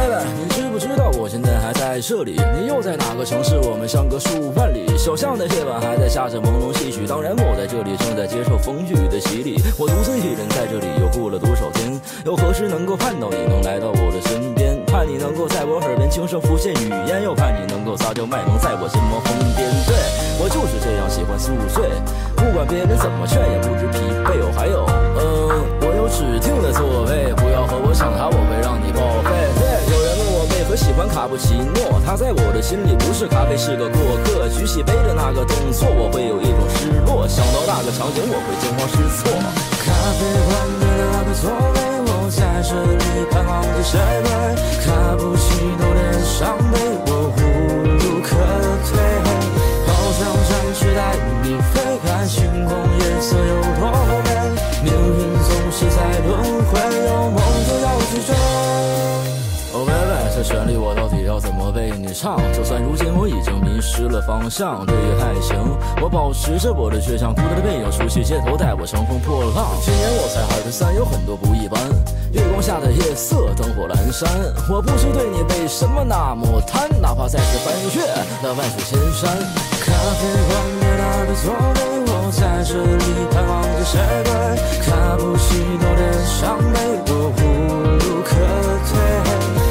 baby， 你知不知道我现在还在这里？你又在哪个城市？我们相隔数万里。小巷的夜晚还在下着朦胧细雨，当然我在这里正在接受风雨的洗礼。我独自一人在这里又过了多少天？又何时能够盼到你能来到我的身边？盼你能够在我耳边轻声浮现语言，又盼你能够撒娇卖萌在我心窝疯癫。对，我就是这样喜欢宿醉，不管别人怎么劝也不知疲惫。哦，还有，我有指定的座位，不要和我抢它，我会让你报废。对，有人问我为何喜欢卡布奇诺，他在我的心里不是咖啡，是个过客。举起杯的那个动作，我会有一种失落，想到那个场景，我会惊慌失措。 咖啡馆的那个座位，我在这里盼望着谁来。卡布奇诺的伤悲，我无路可退。好想展翅带你飞，看星空颜色有多美。命运总是在轮回，有梦就要去追。 哦，baby，这旋律我到底要怎么为你唱？就算如今我已经迷失了方向，对于爱情，我保持着我的倔强，孤单的背影，熟悉街头带我乘风破浪。今年我才23，有很多不一般。月光下的夜色，灯火阑珊。我不知对你为什么那么贪，哪怕再次翻越那万水千山。 咖啡馆的那个座位，我在这里盼望着谁来。卡布奇诺的伤悲，我无路可退。